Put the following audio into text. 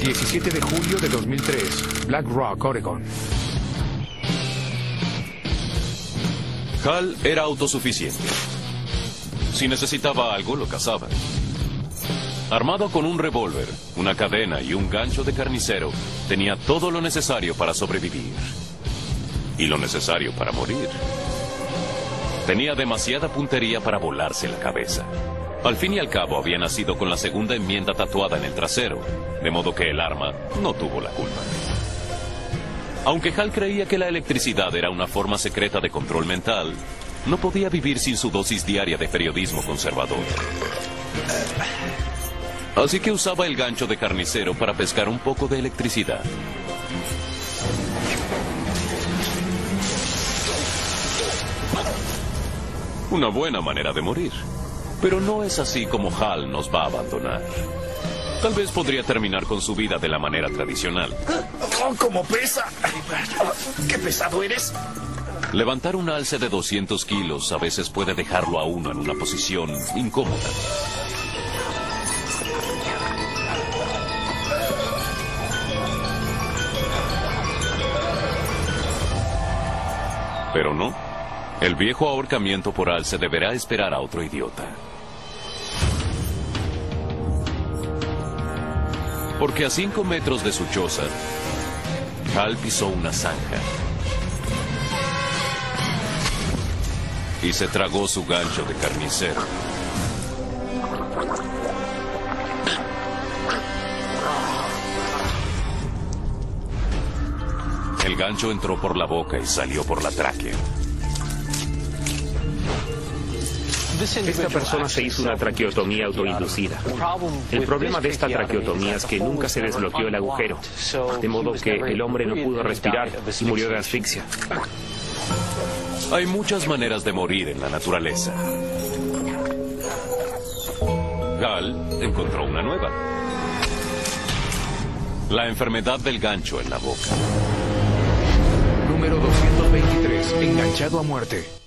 17 de julio de 2003, Black Rock, Oregon. Hal era autosuficiente. Si necesitaba algo, lo cazaba. Armado con un revólver, una cadena y un gancho de carnicero, tenía todo lo necesario para sobrevivir. Y lo necesario para morir. Tenía demasiada puntería para volarse la cabeza. Al fin y al cabo, había nacido con la segunda enmienda tatuada en el trasero, de modo que el arma no tuvo la culpa. Aunque Hal creía que la electricidad era una forma secreta de control mental, no podía vivir sin su dosis diaria de periodismo conservador. Así que usaba el gancho de carnicero para pescar un poco de electricidad. Una buena manera de morir. Pero no es así como Hal nos va a abandonar. Tal vez podría terminar con su vida de la manera tradicional. ¡Oh, cómo pesa! ¡Qué pesado eres! Levantar un alce de 200 kilos a veces puede dejarlo a uno en una posición incómoda. Pero no. El viejo ahorcamiento por alce deberá esperar a otro idiota. Porque a 5 metros de su choza, Hal pisó una zanja. Y se tragó su gancho de carnicero. El gancho entró por la boca y salió por la tráquea. Esta persona se hizo una traqueotomía autoinducida. El problema de esta traqueotomía es que nunca se desbloqueó el agujero, de modo que el hombre no pudo respirar y murió de asfixia. Hay muchas maneras de morir en la naturaleza. Hal encontró una nueva. La enfermedad del gancho en la boca. Número 223, enganchado a muerte.